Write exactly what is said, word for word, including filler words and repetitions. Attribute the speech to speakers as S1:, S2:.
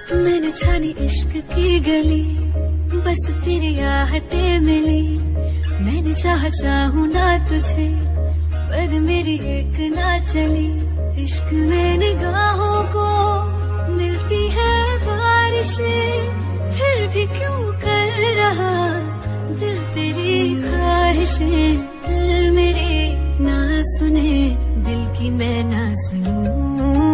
S1: मैंने छानी इश्क की गली, बस तेरी आहटें मिली। मैंने चाहा चाहूं ना तुझे, पर मेरी एक ना चली। इश्क में निगाहों को मिलती है बारिशें, फिर भी क्यों कर रहा दिल तेरी ख्वाहिशें। दिल मेरी ना सुने, दिल की मैं ना सुनूं।